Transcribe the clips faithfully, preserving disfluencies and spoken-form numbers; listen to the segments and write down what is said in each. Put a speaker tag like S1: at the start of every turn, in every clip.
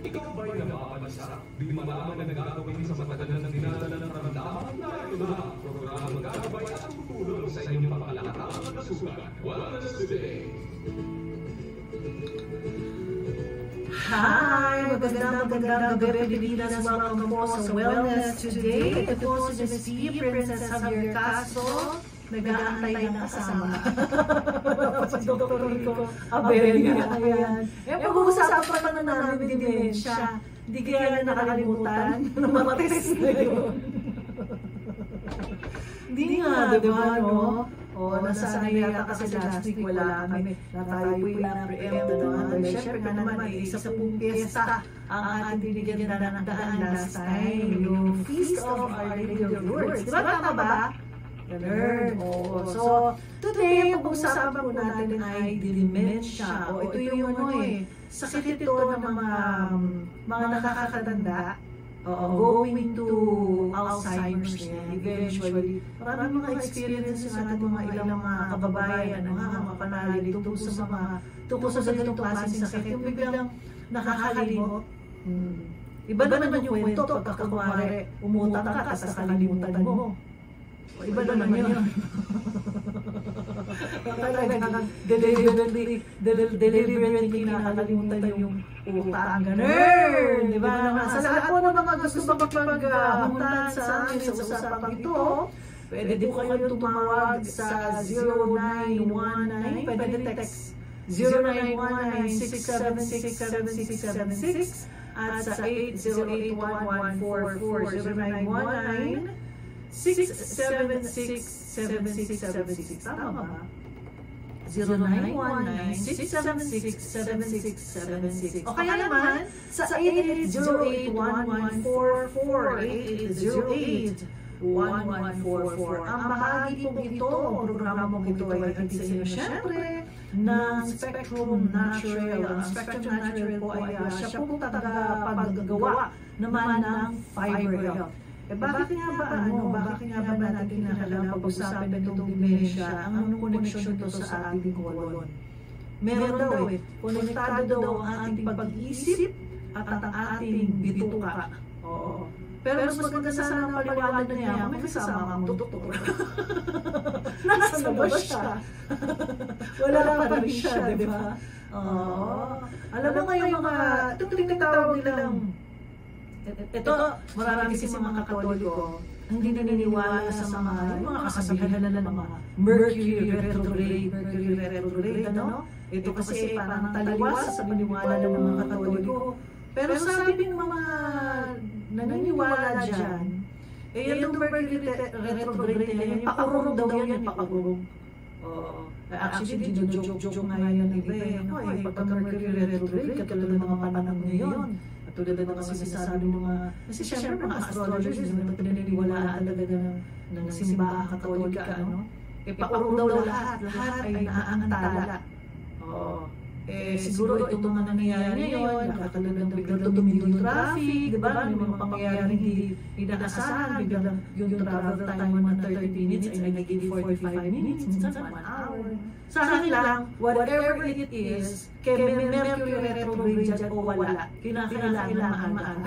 S1: Ikaw ba'y napapansa? Di malaman na gagawin sa matagal na dinadala ng karamdaman? Narito na ang programa magagabay at tutulong sa inyong pangalataan at kasugan. Wellness Today!
S2: Hi! Magandang magandang gabi, Pilipinas. Welcome po sa Wellness Today. Ito po si Miss P, Princess Javier Castro. Nag-aantay ng kasama. Si Doctor Rico Abelia. Ayan. Eh, pag-uusapan pa na namin din din siya. Hindi kaya na nakalimutan na mamatis na yun. Hindi nga, di ba, no? O, nasanay yata kasi last week wala kami na tayo po yung na-preempt na dahil syempre nga naman ay isa pong piyesta ang ating binigyan na nandaan last time, yung Feast of Our Lady of Lourdes. Di ba tama ba? Ganun. Oo. So, today, pag-usapan po natin ay dementia. O, ito yung ano eh, sakit ito ng mga, mga nakakatanda. Oo, going to Alzheimer's na yan, eventually. Maraming mga experiences yung ating mga ilang mga kababayan, mga mga panali tungkol sa mga, tungkol sa ganitong klaseng sakit. Yung biglang nakakalimot. Hmm. Iba naman yung kwento pagka kumare, umutang ka, tapos nakalimutan mo. O, iba naman yun. Talagang deliberately nakakalimutan yung utang. Ganun! Di ba? Sa lahat po ng mga gusto magpaghamutan sa amin sa usapang ito, pwede po kayo tumawag sa zero nine one nine, pwede text zero nine one nine six seven six seven six seven six at sa eight zero eight one one four four zero nine one nine six seven six seven six seven six. Tama ba? zero nine one nine six seven six seven six seven six. O kaya naman sa eight eight zero eight one one four four eight eight zero eight one one four four. Ang bahagi pong ito, ang programa mong ito ay hatid sa inyo syempre ng Spectrum Natural. Ang Spectrum Natural po ay uh, siya pong tagapaggawa naman ng Fiber Health. Eh bakit nga ba ano, bakit nga ba natin kinakailangan pag-usapan itong dementia, ang anong koneksyon ito sa ating kolon? Meron daw eh, konektado daw ang ating pag-iisip at ang ating bituka. Oo. Pero mas maganda sana ang paliwanag na niya, may kasama ang doktor. Nasa labas siya. Wala pa rin siya, di ba? Oo. Alam mo ngayon mga, itong tinatawag nilang, ito, marami kasi mga Katoliko hindi naniniwala sa mga mga kasabihan na ng mga Mercury retrograde, Mercury retrograde, ano? Ito kasi parang taliwas sa paniniwala ng mga Katoliko. Pero sabi ng mga naniniwala dyan, eh yung Mercury retrograde na yan, pakurong daw yan, pakurong. Oo. Actually, joke-joke nga yan ng iba eh. Ako eh, pagka Mercury retrograde, katulad ng mga panahon ngayon. Tulad na mga sinasabi ng mga, kasi siyempre mga astrologers, yung pinaniniwalaan talaga ng, ng simbahan katolika, ano? Eh, paurong daw lahat, lahat ay naaantala. Oo. Eh, siguro itong mga nangyayari ngayon, nakatulad ng biglang tumigil yung traffic, di ba? May mga pangyayaring hindi inaasahan, biglang yung travel time ng thirty minutes ay nagiging forty-five minutes, minsan one hour. Sa akin lang, whatever it is, kaya may Mercury retrograde dyan o wala, kinakailangan maana.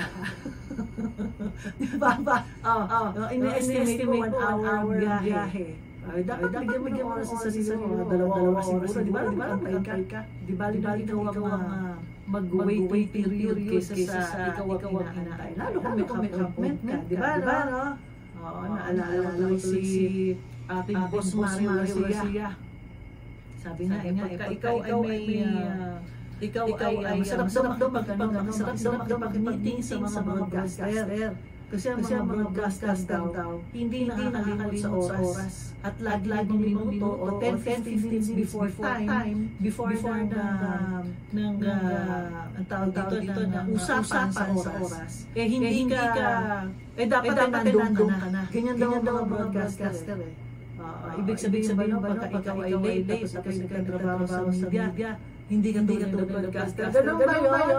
S2: Di ba ba? Oo, ina-estimate mo one hour biyahe. Ay, dapat bigyan mo oras sa sarili mo, dalawa oras siguro, di ba? Di ba? Antay ka. Di ba? Di ba? Ikaw ang mag-wait period kaysa sa ikaw ang inaantay. Lalo kung may appointment ka, di ba? Oo, naalala ko si ating boss Mario Garcia. Sabi nga, eh, pagka ikaw ay may, ikaw ay masarap daw mag-ano, masarap daw mag-meeting sa mga broadcaster. Kasi ang mga broadcaster daw, hindi nakakalimot sa oras. At lagi-laging minuto o ten to fifteen before time, before the, ng, ang tawag dito, ng usapan sa oras. Eh hindi ka, eh dapat nandun ka na. Ganyan daw ang mga broadcaster eh. Ibig sabihin sabihin pagka ikaw ay late, tapos nagkatrabaho sa media, hindi ka tulad ng broadcaster. Ganun ba yun?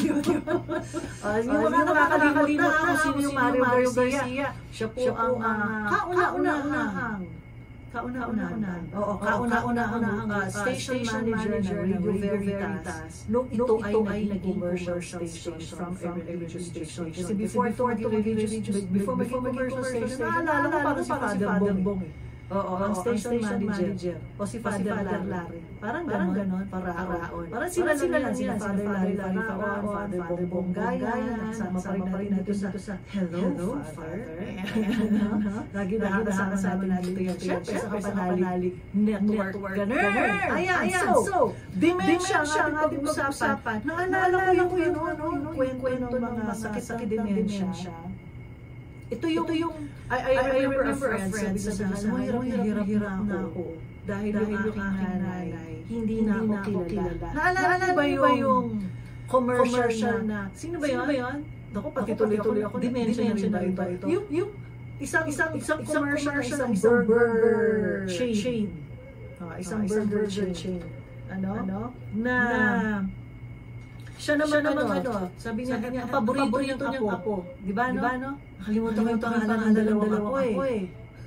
S2: Yung mga nakakalimot na kung sino yung Mario Garcia. Siya po ang kauna-unahang kauna-unahan. Oo, kauna-unahan ang uh, station manager ng Radio Veritas nung ito ay naging commercial station from from a radio station. Kasi before ito naging radio station, before maging commercial station, naalala ko parang si Father Bong. Oo, ang station manager o si Father Larry. Parang ganon, paraon. Parang sila sila lang yan, Father Larry, Paraon, Father Bongbong Gaya, nagsama pa rin natin dito sa Hello, Father. Lagi nakakasama natin dito yan. Siyempre, sa Kapanalig Network. Ganun. Ayan, so, dementia ang ating pag-usapan. Naalala ko yung kwento ng mga sakit-sakit dementia. Ito yung, ito yung, I, I, I remember a friend, sabi sa hirap na hirap na ako dahil yung aking nanay, hindi na ako kilala. Naalala ba yung commercial na, sino ba yun? Ako, pati tuloy-tuloy ako, dementia na rin ba ito? Yung, yung, isang, isang, isang commercial ng isang burger chain. Isang burger chain. Ano? Na, siya naman, siya naman ano, ano, sabi niya, sabi niya ang paborito, paborito niyang apo. Di ba, no? Diba, no? Nakalimutan ko yung pangalan ng dalawang apo eh.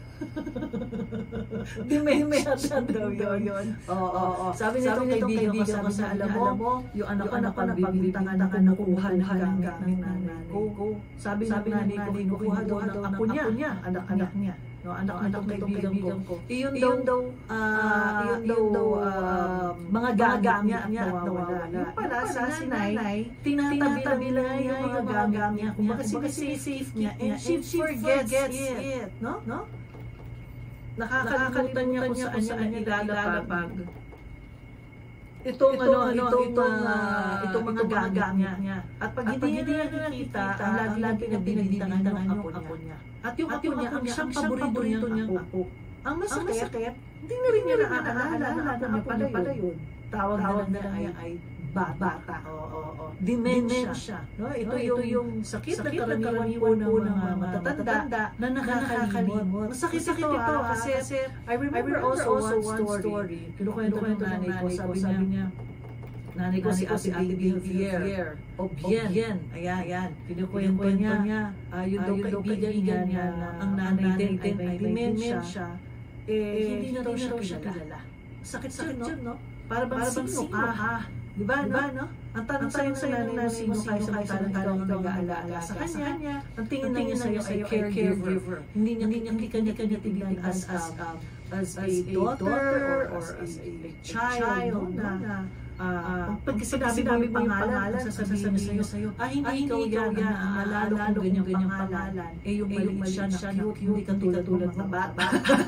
S2: Dementia daw yun. Oo, oo. Sabi nitong kaibigan ko, sabi niya, alam mo, yung anak ko na pagbibintangan na kinukuha ng gamit ng nanay ko. Sabi ng nanay ko, kinukuha daw ng apo niya, anak-anak niya. No, anak-anak ng kaibigan ko. Iyon daw, iyon daw, mga gamit niya at nawawala. Yung pala, sa sinay, tinatabi lang niya yung mga gamit niya. Kung baka sinisisafe niya, and she forgets it. No? No? Nakakalimutan niya kung saan niya nilalapag. Itong ano, itong itong mga gamit niya. At pag hindi niya nakikita, ang lagi-lagi na binibintangan ng apo niya. At yung apo niya, ang siyang paborito niyang apo. Ang masakit, hindi na rin niya naaalala na apo niya pala yun. Tawag na lang niya ay bata. Oo, dementia. No, ito yung sakit na karaniwan po ng mga matatanda na nakakalimot. Masakit-sakit ito kasi I remember also one story. Kinukwento ng nanay ko, sabi niya, nanay ko si Ate Javier. O Bien. Ayan. Kinukwento niya, yun daw kaibigan niya na ang nanay din ay dementia. Eh, hindi na daw siya kilala. Sakit-sakit yun, no? Para bang sino ka? Diba, no? no? Ang tanong sa'yo sa nanay mo, sino kayo sa talang-talang nag-aalaga sa kanya, ang tingin na niya sa'yo ay caregiver. Hindi niya kanya-kanya tignan as as as a daughter or as a child na pag sinabi mo yung pangalan, sasabihin niya sa'yo, ah, hindi ikaw yan, malalo kung ganyang pangalan, eh yung maliit siya na cute, hindi ka tulad ng bata.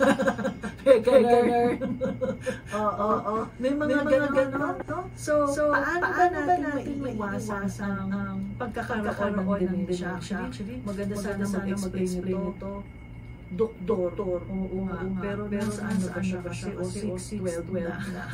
S2: Ganun. Oo, oo. May mga ganun. So, paano ba natin maiiwasan ang pagkakaroon ng dementia? Maganda sana mag-explain ito. Doktor. Oo nga. Pero saan na ba siya? Kasi o six twelve na.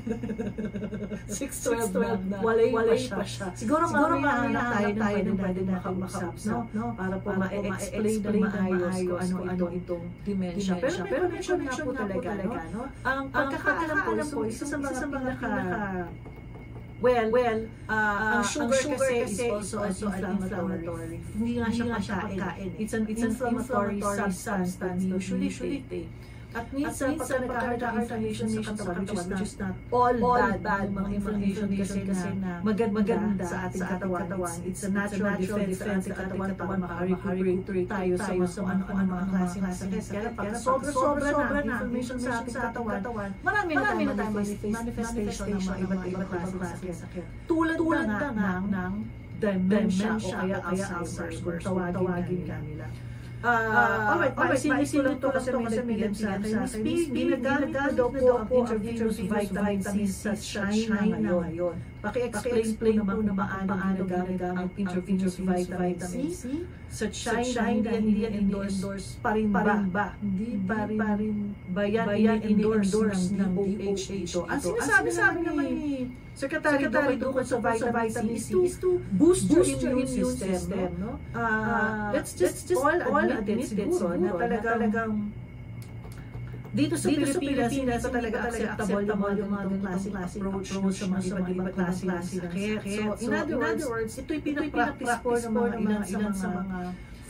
S2: six twelve na. Walay pa siya. Siguro mamaya tayo na pwede natin makausap, no? Para po ma-explain ng maayos kung ano itong dementia. Pero may connection nga po talaga, no? Ang pagkakaalam po, isa sa mga pinaka Well, well, uh, ang sugar, sugar kasi, kasi is also an inflammatory. Hindi nga siya pagkain. It's an it's inflammatory substance that we usually take. At minsan, pag nagkakaroon ng inflammation sa katawan, which is not all bad, mga inflammation kasi na maganda sa ating katawan. It's a natural defense sa ating katawan. Makarecuperate tayo sa ano-ano mga klase ng sakit. Kaya pag sobra-sobra na inflammation sa ating katawan, marami na tayong manifestation ng mga iba't ibang klase ng sakit. Tulad na ng dementia o kaya Alzheimer's kung tawagin kanila. Uh, alright, paisinig ko kasi may nabigyan sa akin. Ginagamit na daw po ang intravenous vitamin C sa China ngayon. Paki-explain po na paano ginagamit ang intravenous vitamin C sa China. Hindi yan endorse pa rin ba? Hindi pa rin ba yan endorse ng D O H ito? Ang sinasabi naman ni Secretary Duque sa vitamin C is to boost your immune system. Let's just all admit siguro na talagang dito sa Pilipinas, hindi pa talaga acceptable yung mga klaseng approach sa mga iba't ibang klase ng sakit. So, in other words, ito'y pinapractice po ng mga ilan sa mga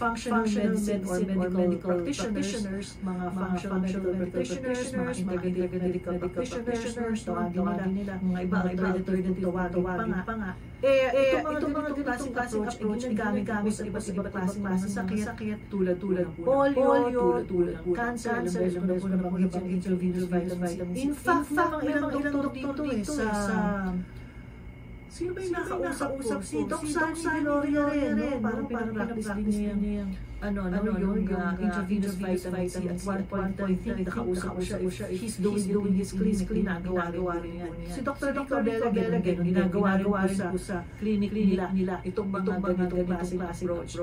S2: functional medicine or medical practitioners, mga functional medical practitioners, mga integrative medical practitioners, tawagin nila, mga ibang alternative tawagin pa nga. Eh, itong mga ganitong klaseng approach, ay ginagamit sa iba't ibang klaseng sakit, tulad-tulad ng polio, tulad ng cancer, alam mo na po nabanggit yung intravenous vitamins. In fact, mga ilang doktor dito eh, sa... Sino ba yung nakausap si Doc Sani Gloria rin, no? Parang pinag-practice din niya yung ano, ano, yung intravenous vitamins at one point I think nakausap ko siya, he's doing his clinic, ginagawa rin yan. Si Doctor Doctor Bella Gelagan, ginagawa rin po sa clinic nila, itong mga ganitong klaseng approach.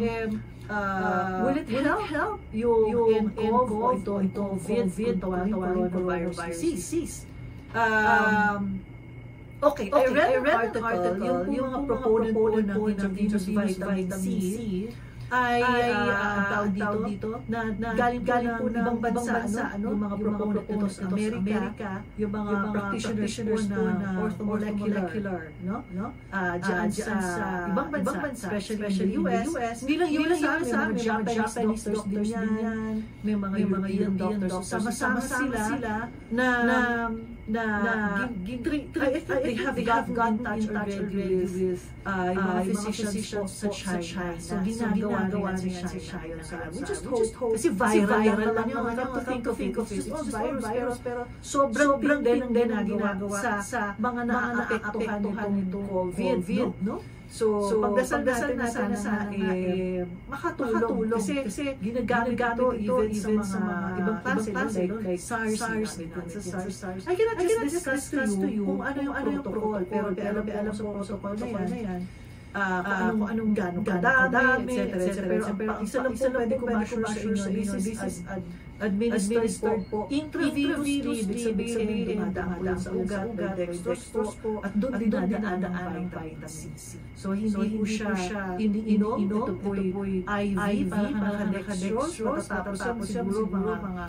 S2: Will it help yung N C O V, itong COVID, tawagin coronavirus disease? Um... Okay, okay, I read, I read an article, article yung mga proponent po ng intravenous vitamin C ay, ay uh, uh, tawag dito, dito na, na galing, galing po ng ibang bansa, bansa ano, yung mga proponent ito sa Amerika, yung mga, yung mga practitioners, practitioners po na orthomolecular, no? no? Uh, dyan, uh, dyan sa, sa ibang bansa, ibang bansa especially, especially in the U S, hindi lang yun sa amin, sa amin, Japanese doctors din yan, may mga European doctors, sama-sama sila na na, na give, give, I, I, I, they have got gotten touch already with uh, yung mga physicians sa China. So, ginagawa niya sa China. We just hope, kasi viral naman yun. Come to think of it, it's all virus, pero sobrang din din ang ginagawa sa mga naapektuhan nitong COVID, no? So, so pagdasal natin na sana sana eh, makatulong. Kasi, kasi ginagamit ito even, even sa mga ibang klase, like, like SARS, SARS, SARS, SARS. I cannot just discuss to you kung ano yung protocol, pero alam alam mo sa protocol na yan, Uh, kung anong, anong gano'ng kadami, et cetera. Pero, pero isa lang po pwede ko ma-assure sa inyo, this is administered po intravenously, ibig sabihin, dumadaan sa ugat, dextrose po, at doon din nadaan ang vitamin C. So, hindi po siya iniinom, ito po'y I V, parang naka-dextrose, matapos siguro mga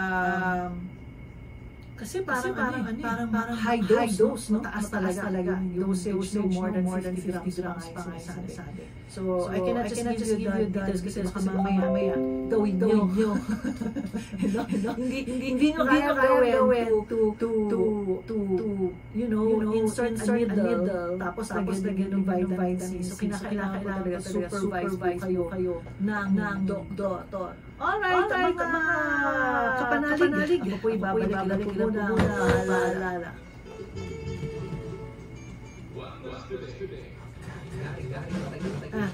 S2: kasi parang, parang, ano, parang, parang high dose, high dose no? Taas talaga, talaga yung dosage, no more than fifty grams pa nga sinasabi. So, so, I cannot just, I cannot just give you the details kasi mamaya, mamaya, gawin nyo. Hindi, hindi nyo kaya gawin to, to, to, to, you know, insert a needle, tapos lagyan ng vitamin C. So, kinakailangan ko talaga supervise kayo, kayo, ng doktor. Alright, alright, mga kapanalig. Ako po'y babalik lang po muna. Lala. Ah.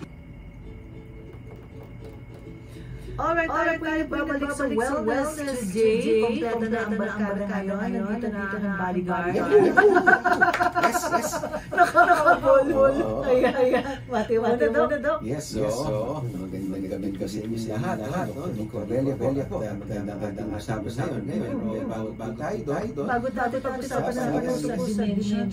S2: Alright, alright, alright, babalik sa wellness today. Kompleto na ang barkada ngayon. Nandito na ang bodyguard.
S3: Yes, yes.
S2: Nakakabol. Ayan, ayan. Mati-mati mo na daw.
S3: Yes, so. Magandang gabi ko sa inyo lahat. Nico Rebella po. Magandang usapan sa ngayon. Bago tayo doon. Bago tayo pag-usapan natin sa dimension.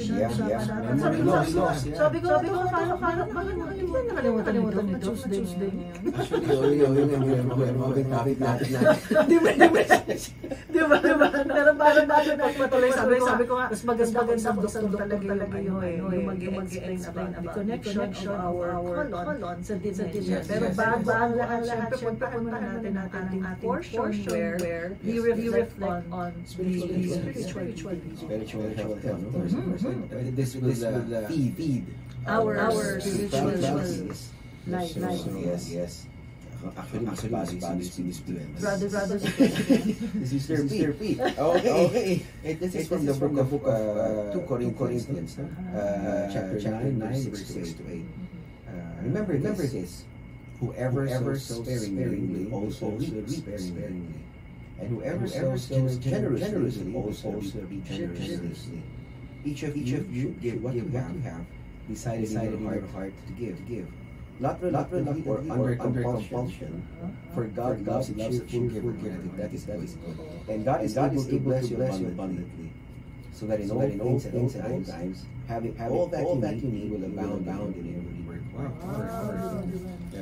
S2: Sabi ko, sabi ko, paano, paano, bakit nakalimutan nito? Tuesday.
S3: Actually, yun, yun, yun. Mga topic natin natin.
S2: Di ba? Di ba? Di ba? Di ba? Pero parang bago na matuloy, sabi ko, sabi ko nga, mas maganda ko sa doktor talaga yung yung mag-explain about the connection of our colon sa dimension. Pero bago ang lahat, syempre, puntahan muna natin ang ating portion where we reflect on spiritual
S3: spiritual health. This will feed
S2: our spiritual life.
S3: Yes, yes. Actually, actually, Spanish students.
S2: Brother, brother,
S3: this is Mister P. Okay, okay. This is from the book of two Corinthians, chapter nine, verse six to eight. Remember, remember this: whoever sows sparingly also reaps sparingly, and whoever sows generously also reaps generously. Each of each of you give what you have, decided in your heart to give, to give. Not reluctantly or under compulsion, for God loves a cheerful giver. That is that is good, and God is able to bless you abundantly, so that in all things at all times, having all that you need will abound in every work. Wow!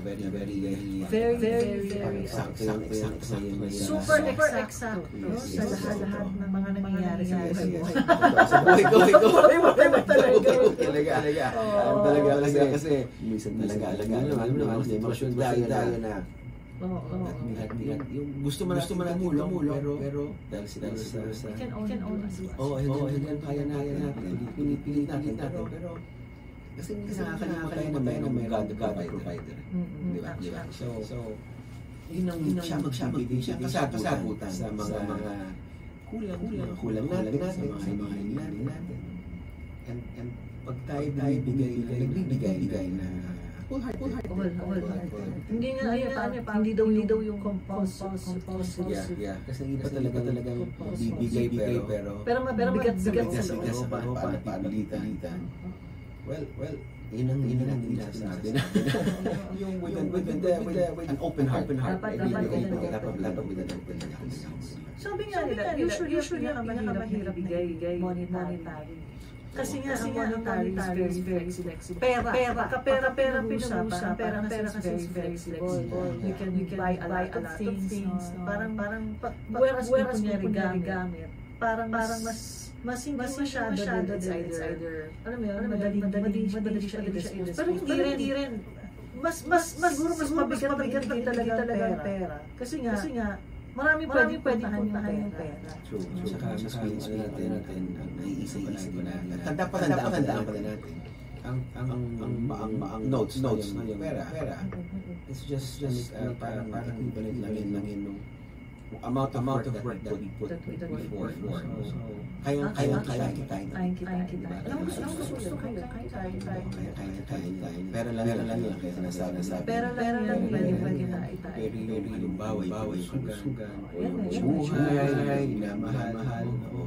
S3: very, very, very,
S2: Very, very, very,
S3: exact, exact, exact, exact,
S2: super
S3: exact,
S2: exact no?
S3: Yes,
S2: Sa
S3: yes,
S2: lahat-lahat
S3: yes.
S2: ng mga nangyayari sa
S3: Yes,
S2: buhay
S3: yes.
S2: mo.
S3: Sa buhay ko, ikaw.
S2: Buhay mo talaga.
S3: Talaga, talaga.
S2: Oo.
S3: Talaga, kasi, kasi, minsan talaga, talaga, alam mo naman, may emosyon tayo tayo na,
S2: Oo, oo.
S3: yung, yung gusto mo gusto mo na tumulong, pero, pero, dahil sa, dahil sa, sa,
S2: We can only do as much.
S3: oo, oh, hanggang kaya na, kaya natin, pinipilit natin, pero, pero, kasi nakakalimutan tayo na may, na may God, God provider.
S2: Mm-mm.
S3: Di ba? Di ba? So,
S2: So,
S3: so, yun ang siya magbibigay siya kasagutan sa mga mga kulang kulang kulang natin natin sa mga hindi natin natin. And and pag tayo tayo bigay nagbibigay bigay na full heart full heart
S2: All, all, all. Hindi nga, ayun, parang hindi daw, hindi daw yung compulsive, compulsive.
S3: Yeah, yeah. Kasi hindi talaga talagang bibigay pero pero
S2: Pero mabigat, bigat
S3: bigas
S2: sa
S3: bigas sa
S2: loob.
S3: paano paano pilitan. Well, well, yun ang yun ang natin sinasabi na yung with an with the with the with an open heart, open heart.
S2: Dapat-
S3: Dapat
S2: dapat-
S3: dapat dapat dapat with an open heart.
S2: Sabi nga nila, usually, usually ang pinakamahirap bigay, monetary. Kasi nga, ang monetary is very, very flexible. Pera, pera, pera, pera, pinag-uusapan, pera, pera kasi is very flexible. You can, you can buy a lot of things. Parang, parang, whereas, whereas kunyari gamit, parang, parang mas, mas hindi masyado, masyado it's either, alam mo yun, madali, madali, madali siya i-dispose. Pero hindi rin, hindi rin, mas, mas, mas, siguro mas mabigat, mabigat na talaga ang pera. Kasi nga, kasi nga, marami pwede pwede puntahan yung pera.
S3: True, true. Saka mas mas natin natin ang naiisip-isip na tanda pa tanda pa tanda pa natin. Ang ang ang ang ang notes notes ng pera pera. It's just just uh, parang parang equivalent lang yun lang yun nung amount amount of work that we put before. So kaya kaya kaya kita
S2: Kaya kita, kita. Alam mo, gusto gusto gusto kayo, kaya tayo, tayo.
S3: kaya kaya kaya pera lang lang lang yan kaya nasabi nasabi.
S2: Pera pera lang pwede pwede na itayo.
S3: Very very yung baway baway sugan sugan
S2: Yan, yan.
S3: buhay minamahal mahal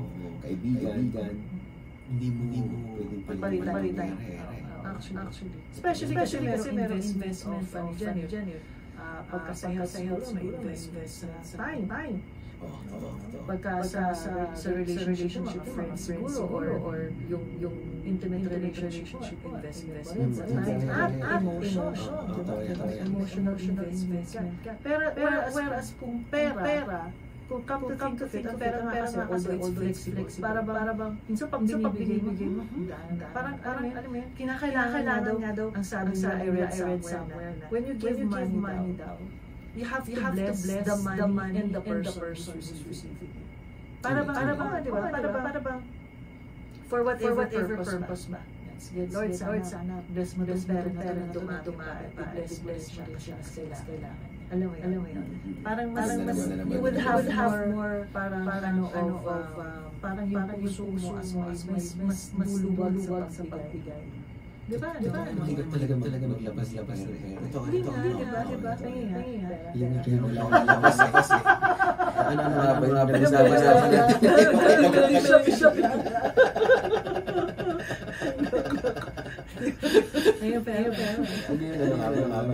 S3: kaibigan hindi mo hindi mo pwedeng
S2: Palitan.
S3: palitan.
S2: Actually, actually. Especially kasi kasi meron investment of dyan yun. Pagkasaya sa'yo, may investment sa time, time.
S3: Oh, oh, oh.
S2: Pagka sa sa sa relationship mga friends siguro or or yung yung intimate relationship investment sa time at at emotion emotional investment. Pero whereas whereas kung pera pera kung come to think of it, ang pera nga kasi although it's flexible, para bang, para bang, minsan pag binibigay mo, parang, parang, alam mo yun, kinakailangan nga daw, ang sabi sa I read somewhere na, when you give money daw, you have to bless the money and the person who's receiving it. Para bang, para bang, di ba, para bang, para bang, for whatever purpose ba? Lord, Lord, sana, bless mo yung pera na dumami, bless, bless mo rin siya sa kailangan. Alam mo yun, alam mo yun. Parang mas, mas, you would have, have more, parang, ano, of, of, parang yung puso mo as mas, mas, mas, mas luwag sa pagbigay. Di ba? Di ba?
S3: Mahirap talaga talaga maglabas-labas ng pera. Ito,
S2: Hindi
S3: ito,
S2: nga,
S3: ito.
S2: di ba? Di ba? Kaya nga, kaya nga.
S3: Yung yung labas-labas eh. Ano na nga ba yung labas-labas natin?
S2: Ayun, pero, pero.
S3: Hindi yun, ano nga ba yung labas?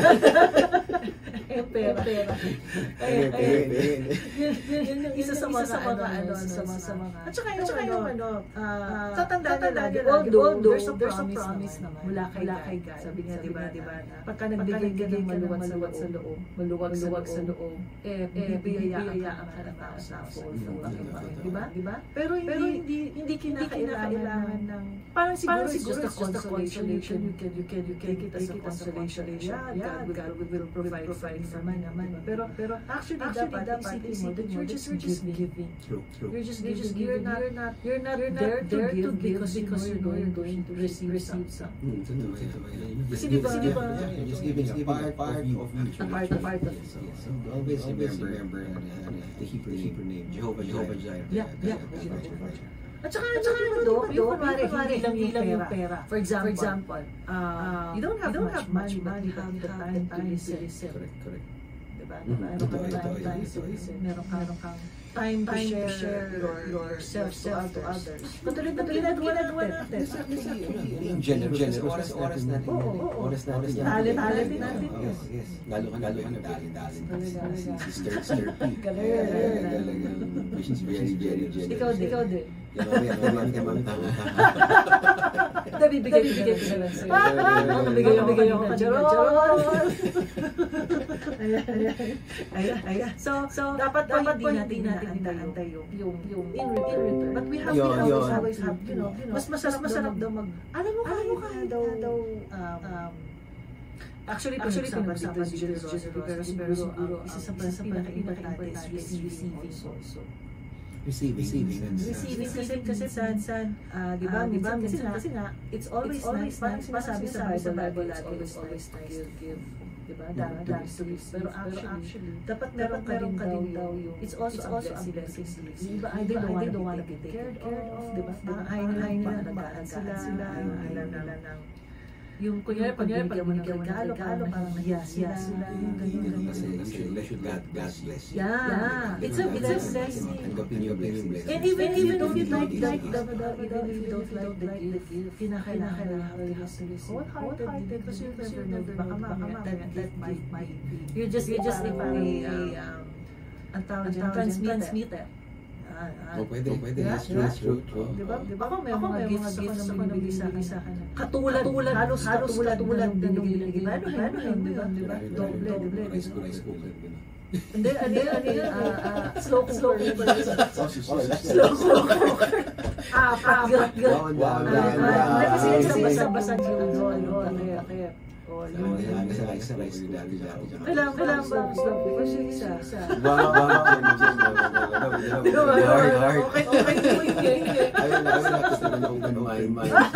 S2: Ayun, pera.
S3: Ayun, ayun, ayun.
S2: Yun yung isa sa mga ano, sa mga, sa mga. At saka yung ano, tatandaan na lagi, although there's a promise naman mula kay God. Sabi nga, di ba, di ba, pagka nagbigay ka ng maluwag sa loob, maluwag sa loob, eh, bibiyayaan ka ng tao sa full, di ba? Di ba? Pero hindi, hindi kinakailangan ng, parang siguro it's just a consolation. You can, you can, you can, you can take it as a consolation. Yeah, God will provide for naman naman. Pero pero actually, actually dapat isipin mo that you're just you're just giving.
S3: True, true.
S2: You're just you're just you're not you're not you're not there there to give because because you know you're going to receive receive something.
S3: Kasi di ba, you're just giving a part part of you.
S2: A part a part of it.
S3: So always remember remember the Hebrew Hebrew name Jehovah Jehovah Jireh.
S2: Yeah, yeah. At saka, at saka ano doon, yung kunwari, hindi lang yung pera. For example, for example uh, you don't have, you don't have much money, but you have the time to listen.
S3: Correct, correct.
S2: Diba? Meron kang time to listen. Meron kang time to share yourself to others. Katulad na ginagawa natin.
S3: Being generous, oras, oras natin. Oras natin.
S2: Talent, talent natin.
S3: Yes, yes. Lalo ka, lalo ka nagdalin, dalin. Si Sister P.
S2: Galing.
S3: Which is very, very generous.
S2: Ikaw din, ikaw din.
S3: Yan, yan, yan, yan, tama, tama.
S2: Nabibigay ko na lang sa'yo. Nabibigay ako ako ng charot. Ayan, ayan. Ayan, ayan. So, so dapat dapat po hindi natin inaantay yung yung yung in return. But we have to always always have, you know, mas masarap masarap daw mag alam mo alam mo kahit daw um Actually, actually pinag-usapan si Generosity, pero siguro ang isa sa pinaka-importante is receiving also.
S3: Receiving, receiving,
S2: receiving kasi kasi sad sad, di ba? Di ba? Kasi kasi nga, it's always nice. Parang sinasabi sa Bible, always always nice to give. Diba? Dami to receive. Pero actually, dapat meron ka din daw yung, it's also a blessing. Diba? I don't want to be taken care of. Diba? Ayaw nila nag-aaral sila. Ayaw nila ng yung kunyari, kunyari, pag binigyan mo ng regalo, parang nahiya sila. Yung ganyan, ganyan.
S3: God bless.
S2: Yeah, it's a blessing.
S3: Tanggapin yung blessing.
S2: And even even if you like like the even if you don't like the gift, kinakailangan you have to receive wholehearted because you never know, baka mamaya that might might you're just you're just a um ang tawag dyan, transmitter.
S3: Oh, pwede, pwede.
S2: Yeah,
S3: True,
S2: yeah.
S3: true, true.
S2: Diba? Diba? Ako may mga gifts ako na binibigay sa akin. Katulad, katulad, halos halos katulad din yung binibigay. Ano, ano, hindi yun, diba? Doble, doble.
S3: Rice cooker, rice cooker.
S2: Hindi, ano yun, ano yun, slow cooker.
S3: Slow
S2: cooker. Ah, pagat, gat.
S3: Wow, wow,
S2: Hindi
S3: wow.
S2: kasi basa-basa yung doon, kaya, kailangan ko lang ba slow cooker siya isa.
S3: Wow, wow. Hard, hard.
S2: Okay, okay, okay.
S3: Ayun na, ayun na. Tapos naman akong ganumain.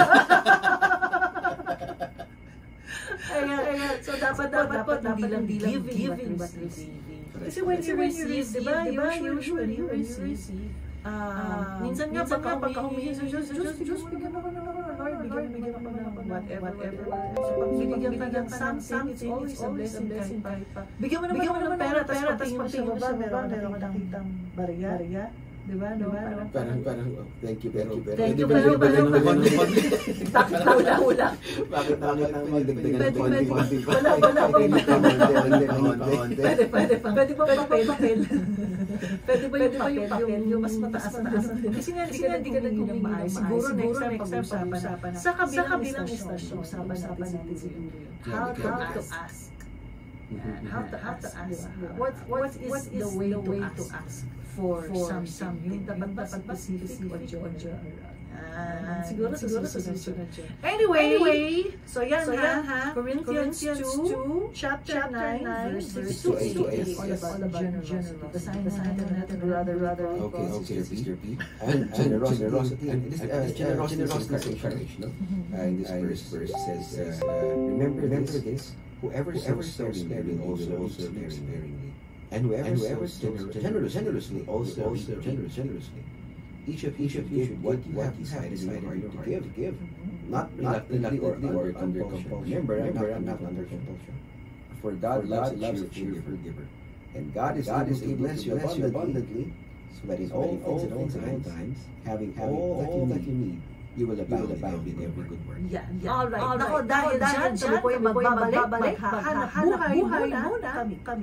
S2: Ayan, ayan. So, dapat, dapat, dapat, hindi lang giving, but receiving. Kasi when you receive, diba, usually, when you receive, Ah, minsan nga pagka humingi sa Diyos, Diyos, Diyos, bigyan ako ng Lord, bigyan bigyan ako ng whatever, whatever. So pag binigyan ka ng something, it's always a blessing kahit pa. Bigyan mo naman ng pera, pera, tapos pagtingin mo sa baba, meron ka nakitang barya. Diba? Diba?
S3: Parang, parang, thank you, pero, pero.
S2: Thank you, pero, pero, bakit hula-hula?
S3: Bakit bakit ang magdagdagan ng konti-konti pa?
S2: Wala, wala, wala.
S3: Pwede,
S2: pwede, pwede. Pwede ba papel? Pwede ba yung papel? Yung mas mataas-taas. Kasi nga, hindi ka nagkumingi ng maayos. Siguro next time pag-usapan na. Sa kabilang istasyon, usapan natin siguro yun. How to ask. How to ask. What what is the way to ask for something? Yung dapat dapat specific or general. Ah, siguro siguro sa susunod yun. Anyway, anyway, so yan so ha, ha, Corinthians two, chapter nine, verses two to eight, all about generosity. Basahin basahin natin rather rather.
S3: Okay, okay, Sister P. And generosity, and this generosity is encouraged, no? And this verse says, remember this. Whoever sows sparingly will also reap sparingly, and whoever sows generously also reap generously. Each of each of you should what you have decided in your heart to give, give, not reluctantly or under compulsion. Remember, I'm not under compulsion. For God loves a cheerful giver, and God is able to bless you abundantly, so that in all things and all times, having all that you need, you will abound in every good work.
S2: Yeah, yeah. All right. All right. Nako, dahil dyan, sabi ko yung magbabalik, maghahanap buhay muna kami. kami.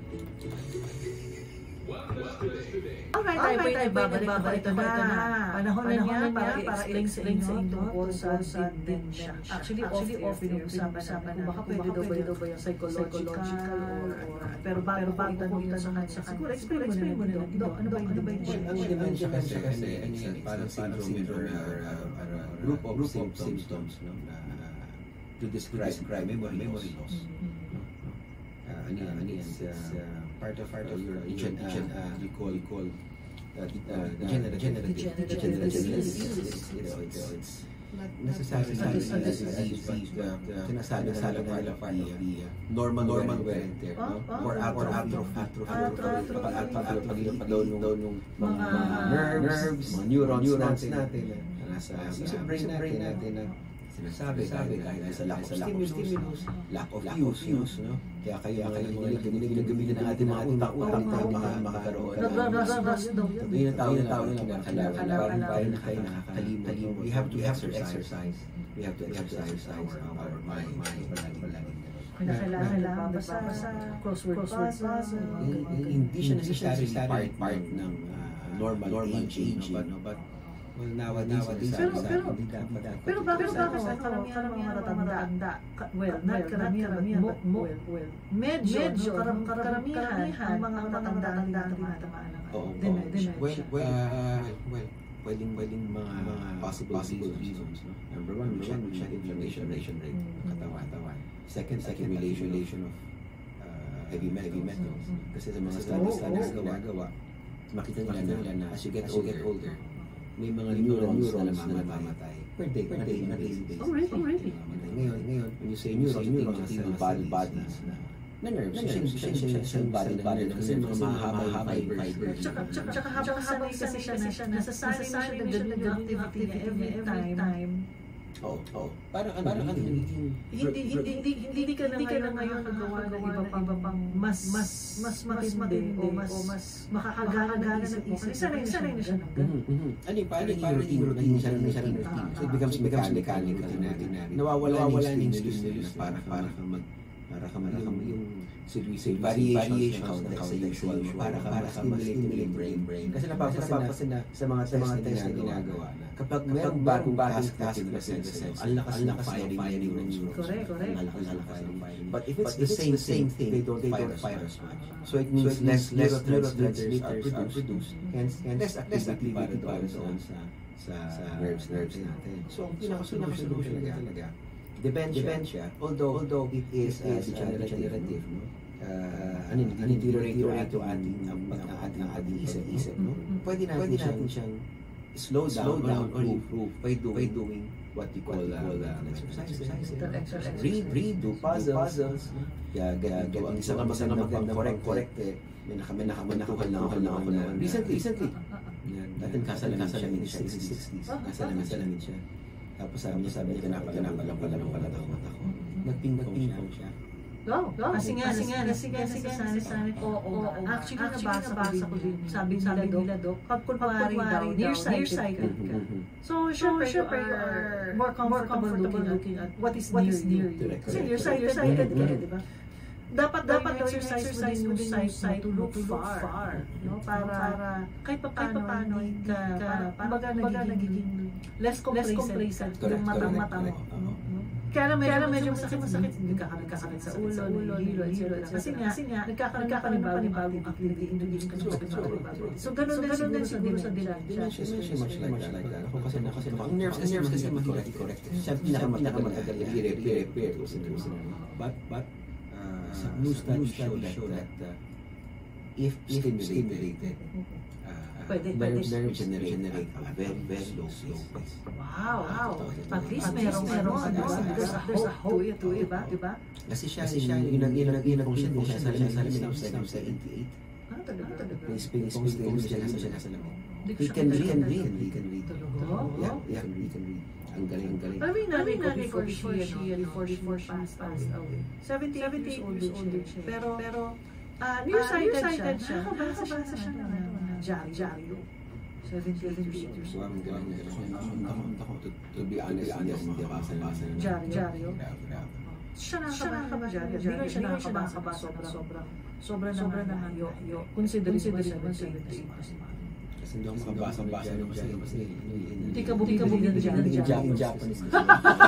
S2: Alright, tayo po yung babalik po ito na. Panahon na niya para i-explain sa inyo tungkol sa dementia. Actually, off pinag-usapan namin. Baka pwede daw ba yung psychological pero bago bago pumunta sa kanya. Siguro, explain mo na ito. Ano ba yung dementia?
S3: Dementia kasi parang syndrome or group of symptoms to describe memory loss. Ano yan, it's part of part of your agent, you call you call degenerative disease. It's not necessarily a disease, but sinasabi na part of the normal normal wear and tear, or atrophy, atrophy nung mga nerves, mga neurons natin, nasa brain natin. Sinasabi sabi dahil sa lack of stimulus, lack of use, no? Kaya kaya kaya ginagamitin ng ating mga utak-utak para makakaroon. Yun ang tawag na tawag na nakakalawan parang na kayo nakakalimot. We have to exercise. We have to exercise our our mind.
S2: Kailangan magbabasa, crossword puzzle.
S3: Hindi siya necessarily part part ng normal aging, but Well, nowadays, nowadays,
S2: Pero,
S3: sabi-
S2: pero,
S3: hindi dapat dapat.
S2: pero bakit
S3: Sa-
S2: bakit sa karamihan ng mga matatanda? Ka- Well, not karamihan, karamihan, but mo, well, medyo, medyo, karam, karamihan, ang mga matatanda ang tinatamaan ng
S3: Oo,
S2: dementia.
S3: oo.
S2: dementia.
S3: Well, well, uh, well, pwedeng, pwedeng mga, mga possible, possible reasons, no? Number one, we check, we check inflammation rate ng
S2: Mm.
S3: katawan, katawan. Second, second, accumulation of uh, heavy metals. Heavy metals. Kasi sa mga studies,
S2: Oo,
S3: studies
S2: oo.
S3: gawa, makita nila na, nila na as you get
S2: As you
S3: older,
S2: get
S3: older, may mga neurons, na namamatay per day, per day, per day, day.
S2: Oh, really? Oh, really?
S3: Namamatay. Ngayon, ngayon, when you say neurons, neurons, kasi yung body, bodies na, na nerves, na nerves, siya, siya, siya, yung body, body, kasi mga mahaba, fibers.
S2: Tsaka, tsaka, tsaka habang habang sanay kasi siya, nasasanay na siya na ganun yung activity niya every time.
S3: Oo, oo. Parang ano, parang ano,
S2: hindi, hindi, hindi, hindi ka na ngayon nagawa ng iba pang, iba pang mas, mas, mas matindi o mas, o mas makakagana ng isip mo. Kasi sanay na sanay na siya ng ganun.
S3: Mhm, mhm. Ano yung parang yung routine, routine siya, routine siya, routine. So it becomes mechanical, ordinary. Nawawala na yung stimulus na para para kang mag para ka mag yung yung variations ng sa usual para ka para ma-stimulate yung brain brain. Kasi napapasin na sa mga sa mga test na ginagawa na kapag merong bagong bagong task na sense, ang lakas ng firing firing ng neurons.
S2: Correct, correct.
S3: Ang lakas ng firing firing. But if it's the same same thing, they don't fire as much. So it means less less neurotransmitters are produced. Hence hence less activity para doon sa sa nerves nerves natin. So ang pinaka-solution talaga dementia, although although it is uh, degenerative, no? Uh, ano yun, deteriorate yung ating ang ating ating isip-isip, no? Pwede natin, pwede natin siyang slow down, slow down or improve by doing, by doing what we call uh, uh, exercises.
S2: Exercise.
S3: Read, read, do puzzles, puzzles. Yeah, gawa isang magandang magandang correct, correct. May nakami nakami nakakal na ako na ako na recently, recently. Dating kasalamin siya in his sixties. Kasalamin salamin siya. Tapos sabi niya, sabi niya, ganapal-apal pala ng pala ng mata ko. Nagping-ping siya.
S2: Go, go. Kasi nga, kasi nga, kasi nga, kasi nga, nasanay ko, oo, actually, nabasa ko din. Sabi nila, Dok, pag kunwari daw, nearsighted ka. So, syempre, you are more comfortable looking at what is near you. Kasi nearsighted ka, di ba? Dapat dapat daw yung exercise mo din yung sight to look far, no? Para kahit pa paano ka para kumbaga nagiging less complacent yung mata-mata mo. Kaya na medyo, medyo masakit-masakit, nagkakakit sa ulo, hilo, hilo, kasi nga, nagkakaroon ka ng bagong activity, hindi ka nagkakaroon. So, ganun din siguro sa dementia.
S3: Dementia much like that. Ako kasi, kasi, ang nerves, ang nerves kasi correct. Siya pinakamatagal na i-repair. But, but, Uh, new studies show that, show that uh, if stimulated, uh,
S2: pwede,
S3: nerves
S2: pwede.
S3: regenerate at a very, very slow pace.
S2: Wow, wow. At least merong ano, there's a there's a hope to it, diba? Diba?
S3: Kasi siya, siya, yun ang, yun ang, yun ang kung siya, siya sa lamin, sa lamin, sa lamin, sa eighty-eight.
S2: Ah, talaga, talaga.
S3: May spin, spin, spin, siya nasa lamin. He can read, can read, he can read. Yeah, yeah, he can read. Ang galing, ang galing.
S2: I mean, I mean, before she, before she, before she passed away. seventy-eight years old siya. Pero, pero, ah, nearsighted siya. Nakabasa siya ng dyaryo. seventy-eight years old.
S3: To be honest, hindi ako makabasa ng
S2: dyaryo. Siya nakakabasa ng dyaryo. Hindi siya nakakabasa. Sobrang, sobrang, sobrang naman yo. Considering mo seventy-eight.
S3: Kasi hindi ako makabasa-basa ng kasi kasi
S2: hindi ka bumili ng dyaryo.
S3: In Japanese kasi.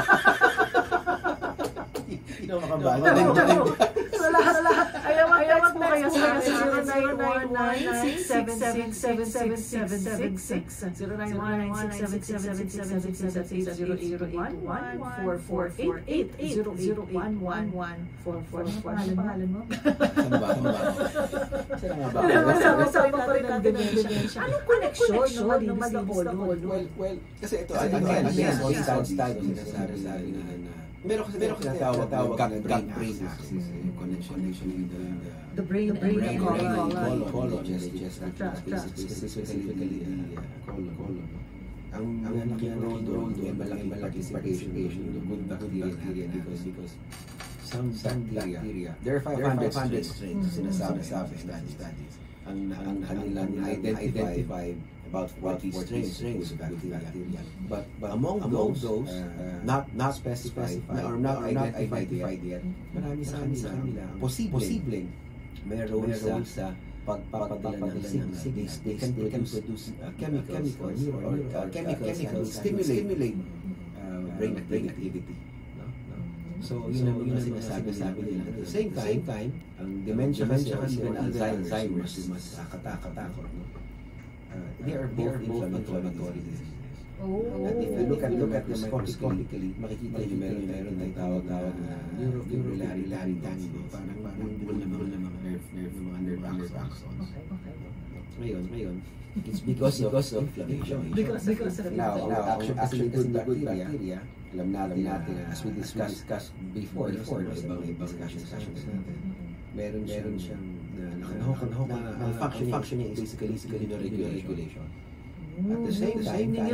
S3: Hindi ako makabasa.
S2: Sa lahat, sa lahat. Ayaw, ayaw mo kayo sa zero nine one nine six seven six seven seven seven seven six zero nine one nine six seven six seven seven six eight zero zero one one four four eight eight zero zero one one one four four four. Ano pangalan mo?
S3: Saan ba? Saan ba? Saan nga ba?
S2: Sama-sama pa rin natin ng dementia. Anong connection ng malinis na cold?
S3: Well, well, kasi ito, again, again, all studies, sinasabi na meron kasi meron kasi tawag tawag gut brain axis yung connection with the
S2: the brain and the colon
S3: colon just just specifically the colon colon ang ang malaking role doon yung malaking malaking participation yung good bacteria because because some some bacteria there are five hundred strains sinasabi sabi studies studies ang ang kanilang identify about forty strains of bacteria. But, but among, among those, uh, not not specified or not identified yet, marami sa kanila posibleng meron sa pagpapadala ng signals, they can produce uh, chemicals or or uh, chemicals that will stimulate uh, brain activity. No? No? So, yun ang mga sinasabi nila. At the same time, time ang dementia kasi or even Alzheimer's, mas katakot. No? Uh, they are both inflammatory diseases.
S2: Oh.
S3: At if you look at look at them microscopically, makikita niyo meron meron ng tawag-tawag na neurofibrillary tangle, parang parang bull na mga nerve nerve ng mga nerve axons.
S2: Okay, okay.
S3: Ngayon, ngayon, it's because because of inflammation.
S2: Because because of
S3: now, now actually, actually good bacteria, alam na alam natin na as we discussed discussed before before sa ibang ibang discussion sessions natin. Meron meron siyang na na functioning is basically basically regulation. At the same time, at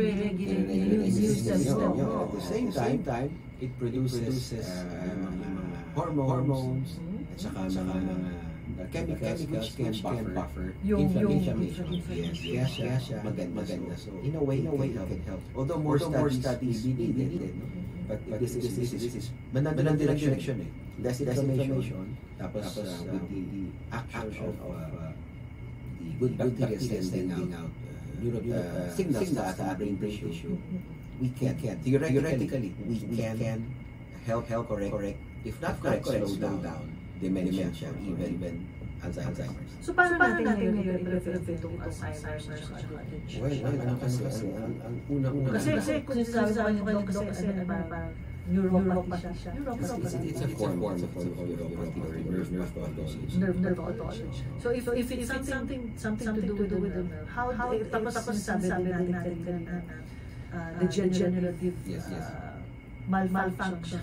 S3: the same time, time it produces hormones at saka mga chemicals which can buffer inflammation. Yes, yes, yes, maganda. So in a way, in a way, it can help. Although more studies be needed, but this is this is manandang direction eh. Less inflammation, tapos with the action of the good bacteria sending out neuro uh, signals sa sa brain tissue, we can, can theoretically we can, can help help correct correct if not correct, correct slow down dementia, even even Alzheimer's.
S2: So paano natin i-refer itong Alzheimer's or Alzheimer's?
S3: Well, well, ano kasi ang ang una-una
S2: kasi kasi kung sinasabi ko kayo kasi parang neuropathy siya. Neuropathy.
S3: It's a form of neuropathy or nerve nerve pathology.
S2: Nerve nerve pathology. So if if it's something something to do with the nerve, how how tapos tapos sabi natin natin kanina na degenerative malfunction.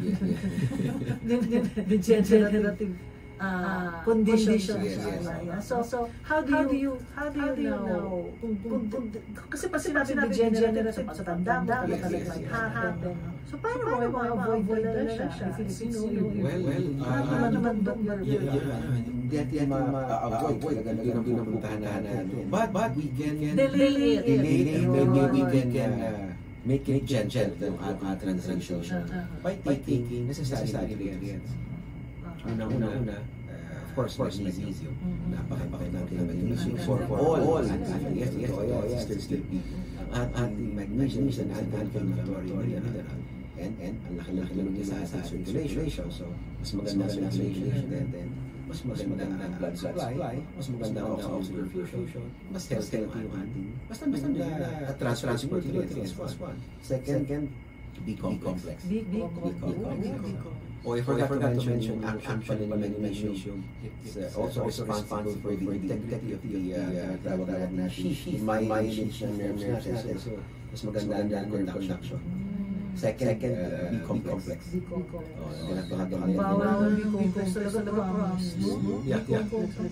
S2: Degenerative uh, conditions.
S3: Yes, yes.
S2: Yeah. So, so how do you how do you know? Kung, kung, kung, kasi pag sinabi degenerative sa tanda mo, talaga like happen. So paano mo ma-avoid na siya? If it's you,
S3: well, well,
S2: ano naman doon
S3: yun, hindi natin ma-avoid. Talagang pinupuntahan natin. But, but we can
S2: delay it.
S3: Delay it. Maybe we can make it gentle ang transition by taking necessary nutrients. Una-una, of course, magnesium. Napakapakit natin ng magnesium for all yes, yes, yes, still be anti-magnesium is an anti-inflammatory mineral. And, and ang laki-laki lang nila sa circulation. So, mas maganda ang circulation, then, then, mas maganda ang blood supply, mas maganda ang oxygen perfusion, mas healthy yung ating, basta basta na transport nutrients. Second, B complex.
S2: B complex.
S3: Oh, I forgot to mention, actually, magnesium is also responsible for the integrity of the tawag na sheath, myelin nerve natin. So, mas maganda ang conduction. Second, second uh, B complex.
S2: B complex.
S3: Oh, napakaganda.
S2: Bawal B complex talaga promise.
S3: Yeah, yeah.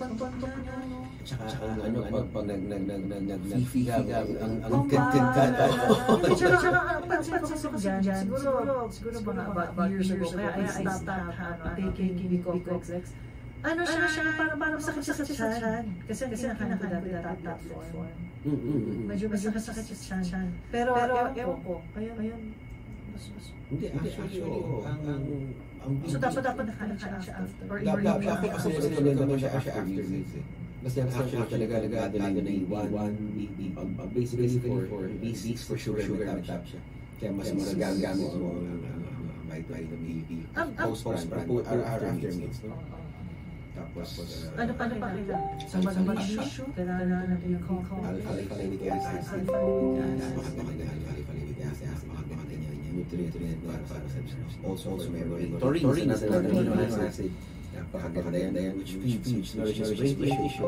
S3: Tsaka ano ano pag nag nag nag nag nag nag-figa ang ang kit-kit
S2: Tsaka pansin ko kasi dyan, siguro siguro mga about years ago kaya I stopped taking B complex. Ano siya, siya para para masakit siya sa tiyan. Kasi kasi kinakain ko dati platform. Medyo masakit sa tiyan. Pero ewan ko, ayun ayun.
S3: Hindi, actually, ang ang
S2: so dapat dapat nakain siya after or
S3: dapat kasi nila naman siya after meals eh. Kasi ang actually talaga nag-add na yung one basically for B six for sugar metab siya. Kaya mas magagamit mo ang vitamin B post-brand or after meals. Tapos,
S2: ano pa rin ba? Sa magnesium, kailangan natin yung
S3: alpha-linic acid. Napakaganda ng alpha-linic acid. Napakaganda niya yung nutrient para sa also memory. Taurine is another amino acid. Napakaganda yan, which feeds nourishes brain tissue.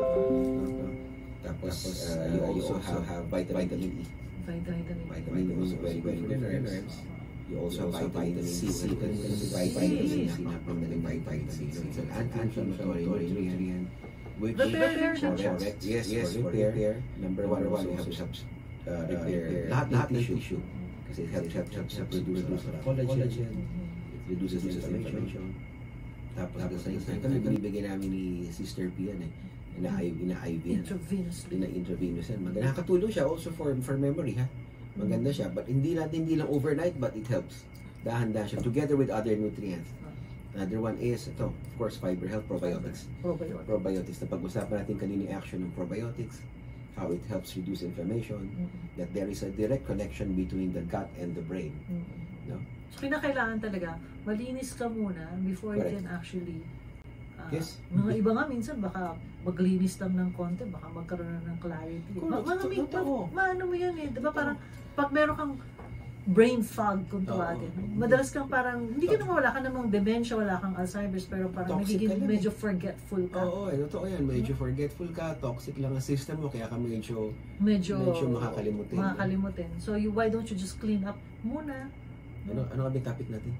S3: Tapos, you also have vitamin E. Vitamin E is very good for nerves. You also have vitamin C. Vitamin C, napakagandang vitamin C. So it's an anti-inflammatory nutrient. Which correct, yes, yes, for repair. Number one, one helps helps repair lahat ng tissue. Kasi it helps helps helps produce collagen. It reduces inflammation. Tapos at the same time, kami binibigyan namin ni Sister P yan eh. Ina-I V yan.
S2: Intravenously.
S3: Ina-intravenous yan. Nakakatulong siya also for for memory ha. Maganda siya, but hindi natin hindi lang overnight, but it helps. Dahan-dahan siya together with other nutrients. Another one is, ito, of course, fiber health, probiotics.
S2: Probiotics.
S3: Probiotics. Napag-usapan natin kanina yung action ng probiotics, how it helps reduce inflammation,
S2: Mm-hmm.
S3: that there is a direct connection between the gut and the brain.
S2: Mm-hmm.
S3: No?
S2: So, kinakailangan talaga, malinis ka muna before you
S3: Correct.
S2: can actually, uh,
S3: Yes.
S2: mga iba nga minsan, baka maglinis lang ng konti, baka magkaroon na ng clarity.
S3: Correct.
S2: Ma- mga may,
S3: Totoo.
S2: ma- maano mo yan eh, diba parang, pag meron kang brain fog kung
S3: Oo.
S2: tawagin, madalas kang parang, hindi ka naman, wala ka namang dementia, wala kang Alzheimer's, pero parang
S3: Toxic
S2: nagiging
S3: ka lang eh.
S2: medyo forgetful ka.
S3: Oo, eh, totoo yan. Medyo forgetful ka, toxic lang ang system mo, kaya ka medyo,
S2: Medyo,
S3: medyo makakalimutin.
S2: makakalimutin. So, you, why don't you just clean up muna?
S3: ano, ano kami topic natin?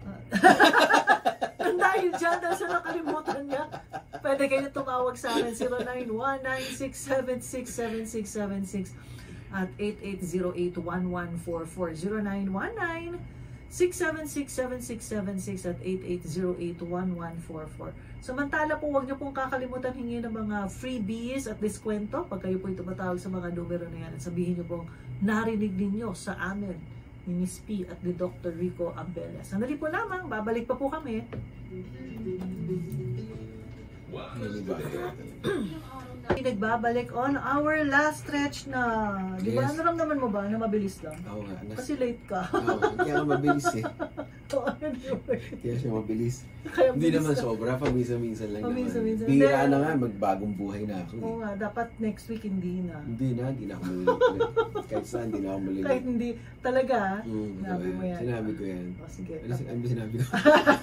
S2: Nang dahil dyan, dahil sa nakalimutan niya, pwede kayo tumawag sa akin zero nine one nine six seven six seven six seven six at eight eight zero eight one one four four zero nine one nine six seven six seven six seven six at eight eight zero eight one one four four. Samantala po, huwag niyo pong kakalimutan hingi ng mga freebies at diskwento pag kayo po tumatawag sa mga numero na yan at sabihin niyo pong narinig ninyo sa amin ni Miss P at ni Doctor Rico Abela. Sandali po lamang, babalik pa po kami.
S3: Ano ba?
S2: Nagbabalik on our last stretch na. Di ba?
S3: Yes.
S2: Naramdaman mo ba na mabilis lang?
S3: Oo nga. Nas-
S2: Kasi late ka.
S3: Oo, kaya nga mabilis eh.
S2: Oo, anyway.
S3: Kaya siya mabilis.
S2: Kaya
S3: Hindi
S2: bilis
S3: naman
S2: lang.
S3: sobra, paminsan-minsan lang
S2: Paminsan-minsan.
S3: naman. Bira
S2: Hindi.
S3: na nga, magbagong buhay na ako.
S2: Oo
S3: Eh.
S2: nga, dapat next week hindi na.
S3: Hindi na, hindi na ako maliliit. Kahit saan, hindi na ako maliliit.
S2: Kahit hindi, talaga.
S3: Mm,
S2: Sinabi mo yan.
S3: Sinabi ko yan.
S2: O, sige.
S3: Ano, ano ba sinabi ko?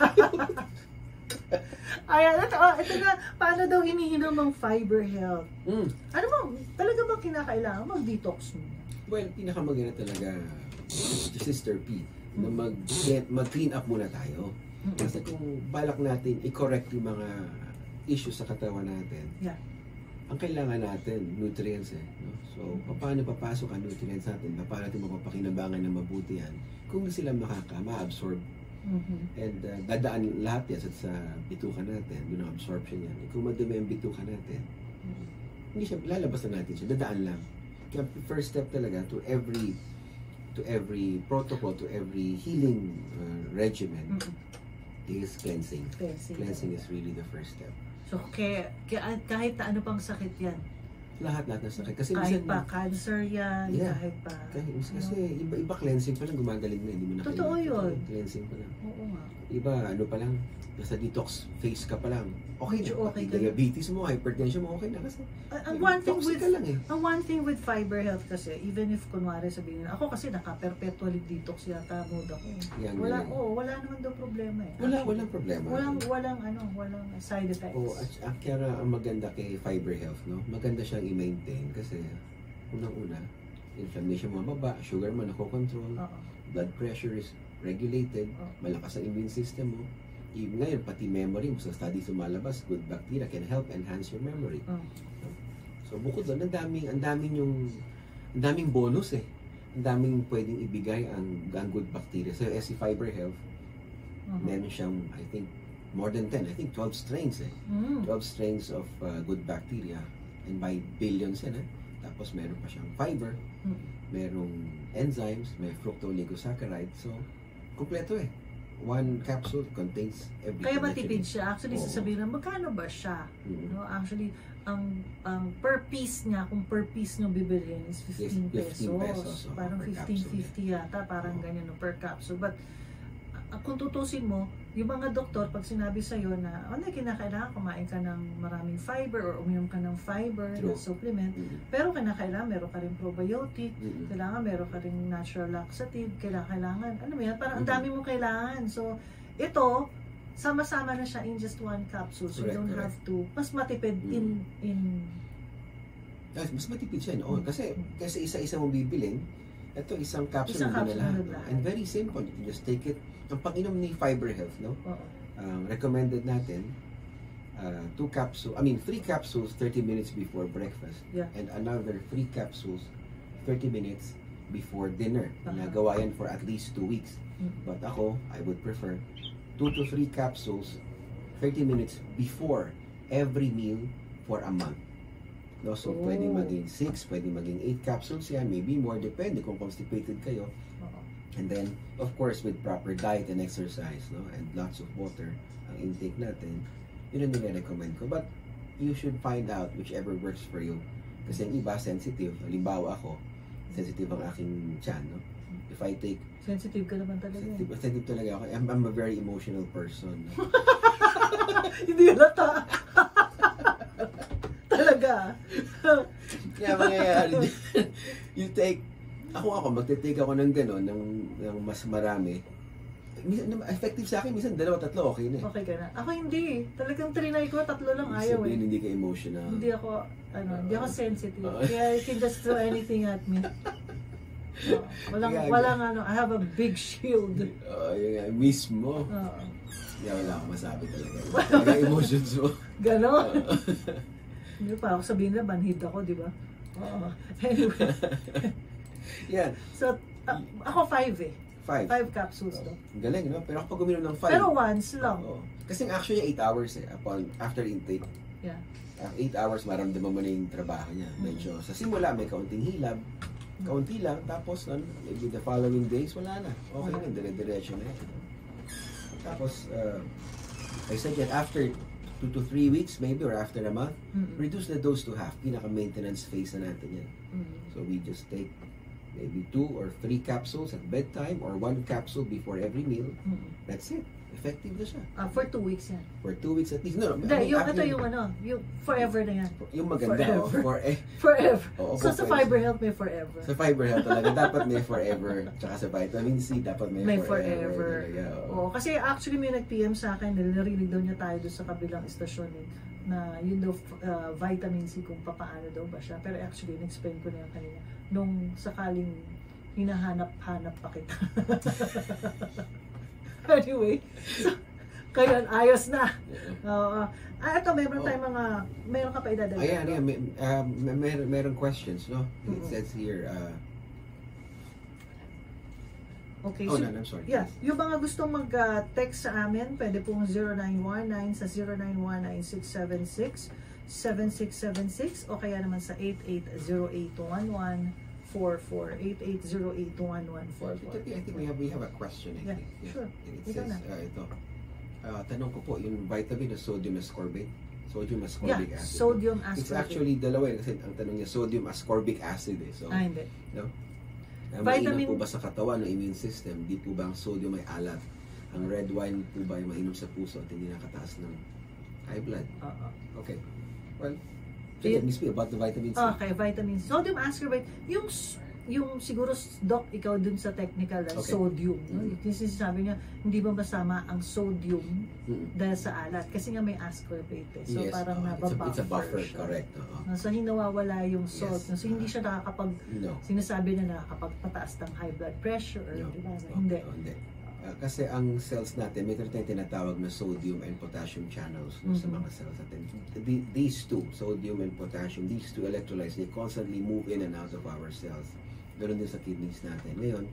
S2: Ayan, ito, oh, ito na. Paano daw hinihinom ang fiber health?
S3: Mm.
S2: Ano mo, talaga bang kinakailangan mag-detox mo?
S3: Well, pinakamaganda talaga, Sister P, na mag, mag-clean up muna tayo. Kasi kung balak natin i-correct yung mga issues sa katawan natin,
S2: Yeah.
S3: ang kailangan natin, nutrients eh. No? So, paano papasok ang nutrients natin? Paano natin mapapakinabangan ng mabuti yan? Kung hindi sila makaka, ma-absorb.
S2: Mhm.
S3: And uh, dadaan lahat yan sa, sa bituka natin, yung absorption yan. Eh, kung madumi ang bituka natin, hindi siya, lalabas na natin siya, dadaan lang. Kaya first step talaga to every to every protocol, to every healing uh, regimen
S2: Mhm.
S3: is cleansing.
S2: Cleansing.
S3: Cleansing is really the first step.
S2: So, kaya, kaya, kahit na ano pang sakit yan,
S3: Lahat-lahat ng sakit. Kasi
S2: kahit
S3: minsan,
S2: pa cancer yan,
S3: Yeah.
S2: kahit pa...
S3: Kasi, kasi
S2: ano.
S3: iba-iba cleansing pa lang, gumagaling na, hindi mo na
S2: Totoo
S3: kailangan.
S2: yun.
S3: Cleansing pa lang.
S2: Oo nga.
S3: Iba, ano pa lang, nasa detox phase ka pa lang. Okay
S2: Medyo
S3: na.
S2: okay
S3: Pati
S2: ka na.
S3: diabetes mo, hypertension mo, okay na. Kasi
S2: Ang ang one thing
S3: toxic
S2: with
S3: ka lang eh.
S2: ang one thing with fiber health kasi, even if kunwari sabihin na, ako kasi naka-perpetually detox yata mode ako.
S3: Yan,
S2: Wala,
S3: yan.
S2: oh, wala naman daw problema eh.
S3: Wala, walang problema.
S2: Walang, walang, ano, walang side effects.
S3: O, at, at kaya ang maganda kay fiber health, no? Maganda siyang i-maintain kasi unang-una, inflammation mo mababa, sugar mo nakokontrol,
S2: Oo.
S3: blood pressure is regulated,
S2: Oo.
S3: malakas ang immune system mo. Even ngayon, pati memory mo, sa studies lumalabas, good bacteria can help enhance your memory.
S2: Oo.
S3: So bukod doon, ang daming, ang daming yung, ang daming bonus eh. Ang daming pwedeng ibigay ang, ang good bacteria. So S C Fiber Health,
S2: Mhm.
S3: meron siyang, I think, more than ten, I think twelve strains eh.
S2: Mm.
S3: twelve strains of uh, good bacteria. And by billions yan eh. Tapos meron pa siyang fiber,
S2: Mm.
S3: merong enzymes, may fructooligosaccharides. So, kompleto eh. One capsule contains everything.
S2: Kaya
S3: that you
S2: matipid
S3: need.
S2: siya. Actually,
S3: Oo.
S2: sasabihin na, magkano ba siya?
S3: Mhm.
S2: No, actually, ang ang per piece niya, kung per piece nyo bibilhin is fifteen
S3: Yes, fifteen
S2: pesos.
S3: pesos, oh,
S2: Parang
S3: per
S2: fifteen
S3: capsule.
S2: fifty yata, parang
S3: Oh.
S2: ganyan no, per capsule. But uh, kung tutusin mo, yung mga doktor, pag sinabi sa'yo na, ano, kinakailangan kumain ka ng maraming fiber or uminom ka ng fiber
S3: True.
S2: na supplement,
S3: Mhm.
S2: pero kinakailangan meron ka rin probiotic,
S3: Mhm.
S2: kailangan meron ka rin natural laxative, kailangan, kailangan ano mo yan, parang ang
S3: Mhm.
S2: dami mong kailangan. So, ito, sama-sama na siya in just one capsule. So, you
S3: Correct,
S2: don't
S3: correct.
S2: have to, mas matipid in, in,
S3: Ah, mas matipid siya, no? Kasi, kasi isa-isa mong bibilin, ito isang capsule
S2: Isang
S3: na
S2: capsule
S3: lahat.
S2: na
S3: no?
S2: lahat.
S3: And very simple. You can just take it. Ang pag-inom ni Fiber Health, no?
S2: oo.
S3: Um, recommended natin, uh, two capsules, I mean, three capsules thirty minutes before breakfast.
S2: Yeah.
S3: And another three capsules thirty minutes before dinner.
S2: Uh-huh.
S3: Nagawa yan for at least two weeks.
S2: Mm.
S3: But ako, I would prefer two to three capsules thirty minutes before every meal for a month. No, so
S2: Oh.
S3: pwedeng maging six, pwedeng maging eight capsules yan, maybe more, depende kung constipated kayo.
S2: Oo.
S3: And then, of course, with proper diet and exercise, no, and lots of water, ang intake natin, yun ang nire-recommend ko. But you should find out whichever works for you. Kasi yung iba, sensitive. Halimbawa ako, sensitive ang aking tiyan, no? If I take...
S2: Sensitive ka naman talaga.
S3: Sensitive, sensitive talaga ako. I'm, I'm a very emotional person. No?
S2: Hindi halata. Talaga.
S3: Kaya mangyayari dyan, you take... Ako ako, magte-take ako ng gano'n, ng, ng mas marami. Minsan, effective sa akin, minsan dalawa, tatlo, okay na eh.
S2: Okay ka na. Ako hindi. Talagang trinay ko, tatlo lang ayaw eh.
S3: Sabihin, hindi ka emotional.
S2: Hindi ako, ano, hindi ako sensitive.
S3: Uh,
S2: Kaya you can just throw anything at me. Uh, walang,
S3: Yeah,
S2: walang ano, I have a big shield.
S3: Oo, yun nga, mismo.
S2: Uh,
S3: Hindi wala akong masabi talaga. Talaga emotions mo.
S2: Ganon.
S3: Oo.
S2: Hindi pa ako sabihin na banhid ako, di ba? Oo. Anyway.
S3: Yan.
S2: So, uh, ako five eh.
S3: Five.
S2: Five capsules
S3: Oo.
S2: to.
S3: Ang galing, no? Pero ako pag uminom ng five.
S2: Pero once lang.
S3: Oo. Kasi actually, eight hours eh. Upon, after intake.
S2: Yeah.
S3: Uh, eight hours, maramdaman mo na yung trabaho niya. Medyo, sa simula, may kaunting hilab. Kaunti lang. Tapos, ano, maybe the following days, wala na. Okay na, dire-diretso na yan. Tapos, uh, I suggest after two to three weeks, maybe, or after a month,
S2: Mm-mm.
S3: reduce the dose to half. Pinaka-maintenance phase na natin yan.
S2: Mm.
S3: So, we just take maybe two or three capsules at bedtime or one capsule before every meal.
S2: Mm.
S3: That's it. Effective na siya.
S2: Ah, for two weeks yan.
S3: For two weeks at least. No, no.
S2: Hindi,
S3: I mean,
S2: yung,
S3: after-
S2: ito yung ano, yung forever na yan.
S3: Yung maganda.
S2: Forever.
S3: For, eh,
S2: Forever.
S3: Oo,
S2: So,
S3: kung
S2: sa
S3: pwede.
S2: Fiber Health may forever.
S3: sa fiber health talaga, dapat may forever. Tsaka sa vitamin C, dapat may,
S2: May
S3: forever.
S2: forever.
S3: talaga, oo.
S2: Oo, kasi actually may nag-P M sa akin, dahil narinig daw niya tayo doon sa kabilang istasyon eh, na yun daw uh, vitamin C kung papaano daw ba siya. Pero actually, in-explain ko na yan kanina. Nung sakaling hinahanap-hanap pa kita. Anyway, so, kaya ayos na. Oo. Ah, ito, meron
S3: Oh.
S2: tayong mga, meron ka pa idadagdag.
S3: Ayan, ayan. May, um, may, may, meron questions, no? It
S2: Mhm.
S3: says here, uh,
S2: Okay,
S3: oh,
S2: so,
S3: no, I'm sorry.
S2: yeah, yung mga gustong mag-text sa amin, pwede pong zero nine one nine sa zero nine one nine six seven six seven six seven six o kaya naman sa eight eight zero eight one one four four eight eight zero eight one one four four.
S3: I think we have we have a question, I
S2: Yeah,
S3: think.
S2: sure.
S3: And it
S2: Ikaw
S3: says,
S2: na.
S3: uh, ito. Uh, tanong ko po, yung vitamin na sodium ascorbate? Sodium ascorbic
S2: Yeah,
S3: acid.
S2: sodium
S3: It's
S2: ascorbate.
S3: actually dalawa eh, kasi ang tanong niya, sodium ascorbic acid eh. So,
S2: Ah, hindi.
S3: no? Uh,
S2: Vitamin-
S3: mainam po ba sa katawan ng immune system? Di po ba ang sodium ay alat? Ang red wine po ba ay mainom sa puso at hindi nakataas ng high blood?
S2: Oo.
S3: Okay. Well, so
S2: It-
S3: let me speak about the vitamin C.
S2: Okay, vitamin C. Sodium ascorbate, yung s- yung siguro doc ikaw dun sa technical uh,
S3: Okay.
S2: sodium, no?
S3: Mm.
S2: Kasi sabi niya hindi ba masama ang sodium
S3: Mm.
S2: dahil sa alat kasi nga may ascorbate eh. So
S3: Yes,
S2: parang
S3: oo. it's, a,
S2: nababuffer
S3: it's a buffer,
S2: siya.
S3: correct. Oo.
S2: No, so hindi nawawala yung salt.
S3: Yes.
S2: No? So hindi siya nakakapag
S3: No.
S2: sinasabi na nakakapagpataas ng high blood pressure or
S3: No.
S2: di ba?
S3: Okay,
S2: Hindi.
S3: oh, hindi. Uh, kasi ang cells natin, may tayong tinatawag na sodium and potassium channels no, sa
S2: Mhm.
S3: mga cells natin. The- these two, sodium and potassium, these two electrolytes, they constantly move in and out of our cells. Ganoon din sa kidneys natin. Ngayon,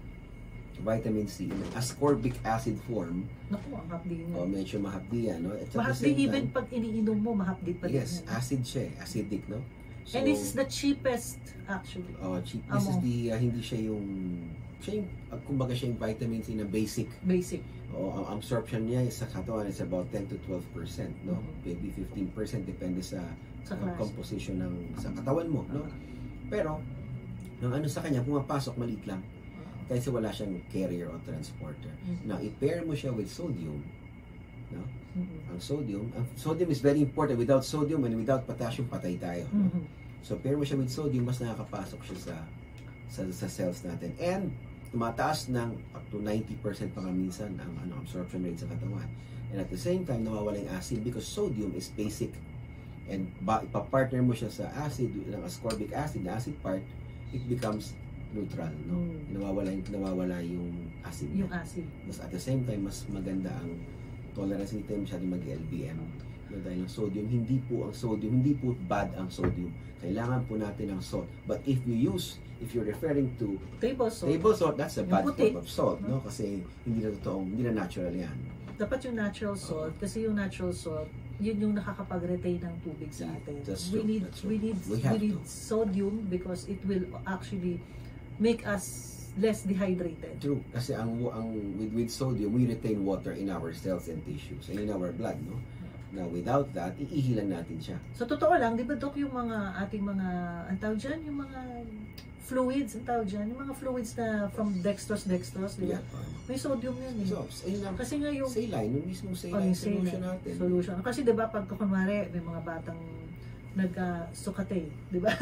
S3: vitamin C, in ascorbic acid form,
S2: Naku, ang hapdi niya.
S3: o medyo mahapdi yan, no? At at the
S2: Mahapdi
S3: same
S2: even
S3: time-
S2: pag iniinom mo, mahapdi pa din
S3: Yes,
S2: yan.
S3: acid siya, eh, acidic, no? So,
S2: And this is the cheapest actually.
S3: oh, cheap. This is
S2: Amo.
S3: the, uh, hindi siya yung, siya yung, uh, kumbaga siya yung vitamin C na basic.
S2: Basic.
S3: O ang absorption niya is sa katawan is about ten to twelve percent, no?
S2: Mhm.
S3: Maybe fifteen percent depende sa,
S2: Sa
S3: uh,
S2: class.
S3: composition ng sa katawan mo, no?
S2: Ah.
S3: Pero ang ano sa kanya pumapasok maliit lang kasi wala siyang carrier o transporter.
S2: Mhm.
S3: Now, i-pair mo siya with sodium, no?
S2: Mhm.
S3: Ang sodium, ang sodium is very important. Without sodium and without potassium, patay tayo. no?
S2: Mhm.
S3: So, pair mo siya with sodium, mas nakakapasok siya sa sa, sa cells natin. And tumataas ng up to ninety percent pa nga minsan ang ano, absorption rate sa katawan. And at the same time, nawawala yung acid because sodium is basic. And ba, ipapartner mo siya sa acid, ng ascorbic acid, the acid part, it becomes neutral, no?
S2: Mm.
S3: Nawawala, yung- nawawala yung acid
S2: Yung
S3: niya.
S2: acid.
S3: Mas at the same time, mas maganda ang tolerance nito, masyadong mag-L B M. No, dahil ang sodium, hindi po ang sodium, hindi po bad ang sodium. Kailangan po natin ang salt. But if you use, if you're referring to
S2: Table salt.
S3: table salt, that's a
S2: Yung
S3: bad
S2: puti.
S3: form of salt, no? Kasi hindi na totoong, hindi na natural yan.
S2: Dapat yung natural salt kasi yung natural salt yun yung nakakapag-retain ng tubig sa atin.
S3: That's
S2: We
S3: true,
S2: need
S3: that's true.
S2: we need
S3: We
S2: we,
S3: have
S2: need
S3: to.
S2: sodium because it will actually make us less dehydrated.
S3: True. Kasi ang, ang with, with sodium, we retain water in our cells and tissues and in our blood, no? Now, without that, iihilan natin siya.
S2: So, totoo lang, di ba, Dok, yung mga ating mga, ang tawag dyan, yung mga fluids, ang tawag dyan, yung mga fluids na from dextrose, dextrose, di ba?
S3: Yeah.
S2: May sodium yan eh.
S3: So, ayun lang.
S2: Kasi nga yung
S3: Saline, yung mismong
S2: oh,
S3: saline
S2: yung
S3: solution
S2: saline
S3: natin.
S2: Solution. Kasi di ba, pag kunwari, may mga batang nagka-sukate, di ba?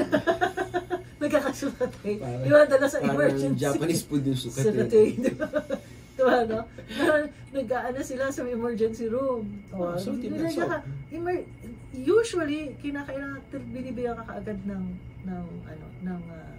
S2: Nagkakasukate. Di ba, dala sa emergency.
S3: Parang Japanese food yung sukate.
S2: Sukate, di ba? Diba, no? Nag-aana sila sa emergency room.
S3: Oh, so,
S2: nilagyan ka, emer- usually, kinakailangan, binibigyan ka kaagad ng, ng, ano, ng, uh,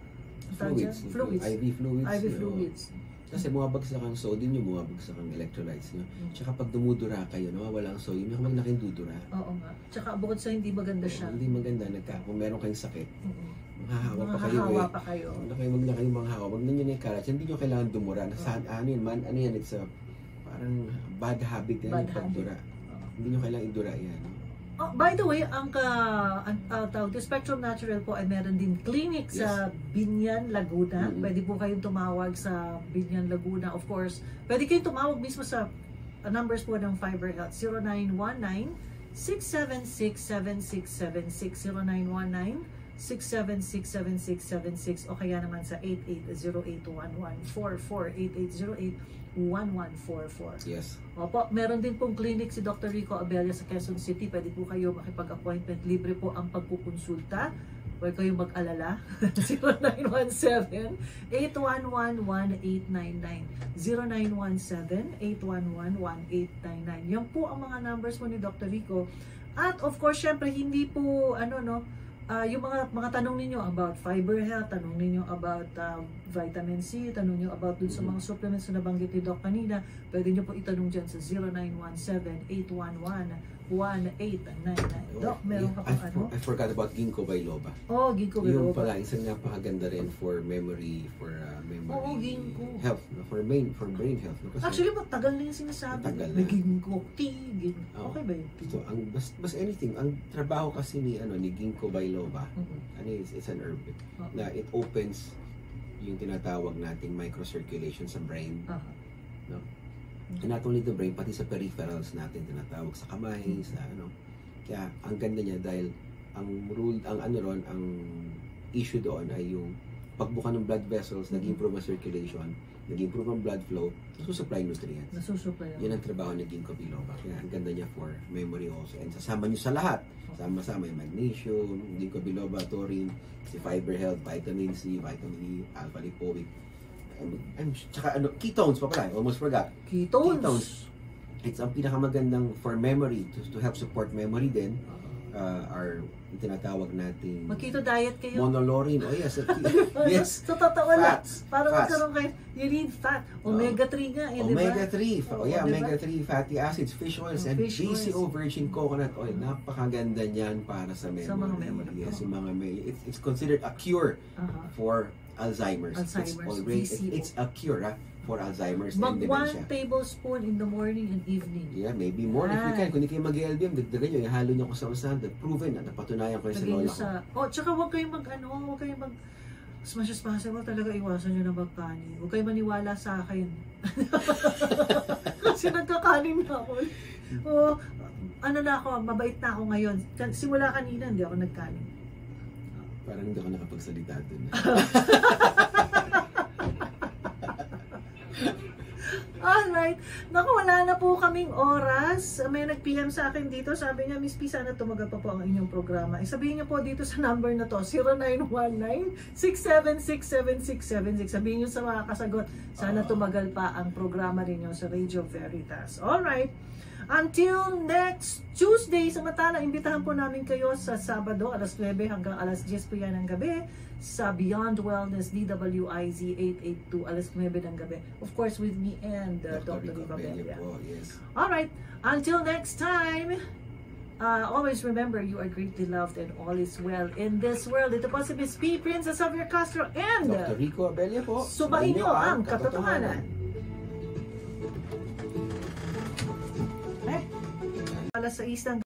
S3: Fluids.
S2: fluids.
S3: I V fluids.
S2: I V
S3: no?
S2: fluids.
S3: Kasi bumabagsak ang sodium nyo, bumabagsak ang electrolytes nyo. Tsaka pag dumudura kayo, nawawala ang sodium, yung maglaking dudura.
S2: Oo nga. Tsaka bukod sa hindi maganda siya.
S3: Oo, hindi maganda. Nagka, kung meron kayong sakit,
S2: Mm-hmm.
S3: mahahawa pa kayo
S2: Mahahawa
S3: eh.
S2: pa kayo.
S3: Huwag na kayo, wag na kayo manghahawa. Huwag na nyo na ikalat. Hindi nyo kailangan dumura. Nasa, ano yun man, ano yan, it's a parang bad habit yan,
S2: Bad
S3: yung pagdura.
S2: Oo.
S3: Hindi nyo kailangan idura yan.
S2: Oh, by the way, ang ka, ang uh, tawag, the Spectrum Natural po ay meron din clinic sa Binyan, Laguna.
S3: Mm-hmm.
S2: Pwede po kayong tumawag sa Binyan, Laguna. Of course, pwede kayong tumawag mismo sa uh, numbers po ng Fiber Health, zero nine one nine, six seven six, seven six seven six, zero nine one nine, six seven six, seven six seven six, o kaya naman sa eight eight zero eight one one four four, eight eight zero eight one one four four.
S3: Yes.
S2: Opo, meron din pong clinic si Doctor Rico Abella sa Quezon City. Pwede po kayo makipag-appointment. Libre po ang pagpukonsulta. Huwag kayong mag-alala. zero nine one seven, eight one one, one eight nine nine. zero nine one seven, eight one one, one eight nine nine. Yan po ang mga numbers po ni Doctor Rico. At of course, syempre, hindi po, ano no, Uh, yung mga mga tanong ninyo about fiber health, tanong ninyo about uh, vitamin C, tanong niyo about dun sa mga supplements na nabanggit ni Doc kanina, pwede niyo po itanong dyan sa zero nine one seven, eight one one, one eight nine nine. Doc, meron ka pang
S3: I,
S2: ano?
S3: I forgot about ginkgo biloba.
S2: Oh, ginkgo
S3: Yung
S2: biloba.
S3: pala, isang napakaganda rin for memory, for uh, memory
S2: Oo, ginkgo.
S3: health, no? for brain, for brain health. No? Kasi,
S2: Actually, matagal na yung sinasabi.
S3: Matagal na.
S2: May ginkgo, tea, ginkgo.
S3: Oh,
S2: Okay ba yun?
S3: ito, ang, bas, bas anything, ang trabaho kasi ni, ano, ni ginkgo biloba,
S2: Mhm.
S3: ano is, it's an herb,
S2: Oh.
S3: na it opens yung tinatawag nating microcirculation sa brain.
S2: Aha.
S3: No? And not only the brain, pati sa peripherals natin tinatawag sa kamay, sa ano. Kaya ang ganda niya dahil ang rule, ang ano ron, ang issue doon ay yung pagbuka ng blood vessels, nag-improve ang circulation, nag-improve ang blood flow, nasusupply nutrients.
S2: Nasusupply.
S3: Yan ang trabaho ng ginkgo biloba. Kaya ang ganda niya for memory also. And sasama niyo sa lahat. Sama-sama yung magnesium, ginkgo biloba, taurine, si fiber health, vitamin C, vitamin E, alpha lipoic. I'm, I'm, tsaka ano, ketones pa pala. I almost forgot.
S2: Ketones.
S3: Ketones. It's ang pinakamagandang for memory, to, to help support memory din. Uh, are yung tinatawag nating
S2: Mag-keto diet kayo.
S3: monolaurin. Oh yes. Yes.
S2: So, totoo lang.
S3: Fats.
S2: Para
S3: Fats.
S2: magkaroon kayo, you need fat. omega three nga, yun, di ba?
S3: Omega three. Oh, yeah,
S2: diba?
S3: omega three fatty acids, fish oils,
S2: Oh,
S3: and
S2: fish
S3: B C O
S2: oils.
S3: virgin coconut oil. Napakaganda niyan para sa memory.
S2: Sa mga memory.
S3: Yes,
S2: Oh.
S3: yung mga may, it's, it's considered a cure
S2: Aha.
S3: for Alzheimer's.
S2: Alzheimer's,
S3: It's already,
S2: B C O.
S3: it's a cure ha, for Alzheimer's and
S2: Mag one
S3: dementia.
S2: tablespoon in the morning and evening.
S3: Yeah, maybe more if you
S2: Ah.
S3: can. Kung hindi kayo mag-L B M, dagdagan nyo, ihalo nyo ko sa usahan. Proven na, napatunayan ko yun sa
S2: Lagay
S3: lola
S2: nyo
S3: ko.
S2: sa... Oh, tsaka huwag kayong mag, ano, huwag kayong mag... As much as possible, talaga iwasan nyo na magkanin. Huwag kayong maniwala sa akin. Kasi nagkakanin na ako. Oh, ano na ako, mabait na ako ngayon. Simula kanina, hindi ako nagkanin.
S3: Parang hindi ako nakapagsalita dun.
S2: Alright. Naku, wala na po kaming oras. May nag-P M sa akin dito. Sabi niya, Miss P, sana tumagal pa po ang inyong programa. Eh, sabihin niyo po dito sa number na to, zero nine one nine, six seven six, seven six seven six. Sabihin niyo sa mga kasagot, sana tumagal pa ang programa ninyo sa Radio Veritas. Alright. Until next Tuesday, samantala, imbitahan po namin kayo sa Sabado, alas nuwebe hanggang alas diyes po yan ng gabi sa Beyond Wellness D W I Z eight eighty-two, alas nuwebe ng gabi. Of course, with me and uh, Doctor Rico Abella.
S3: po, yes.
S2: Alright, until next time, uh, always remember you are greatly loved and all is well in this world. Ito po si Miss P, Princess Xavier Castro, and
S3: Doctor Rico Abella po.
S2: subayin niyo ang katotohanan. Alas sais ng